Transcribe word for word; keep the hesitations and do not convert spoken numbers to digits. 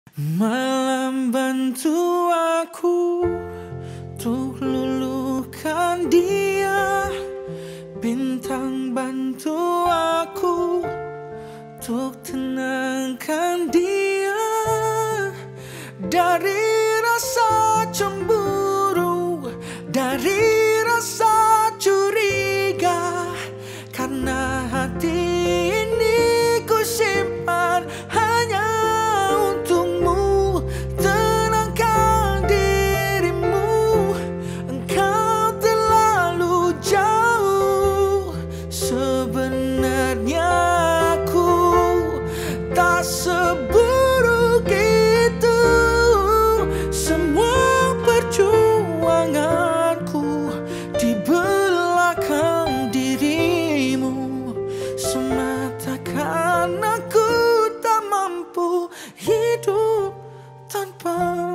Malam bantu aku untuk luluhkan dia, bintang bantu aku untuk tenangkan dia dari rasa cemburu, dari rasa curiga, karena hati ini ku simpan hanya untukmu. Tenangkan dirimu, engkau terlalu jauh. Sebenarnya aku tak seburuk itu. Semua perjuanganku di belakang dirimu, semata karena aku tak mampu hidup tanpa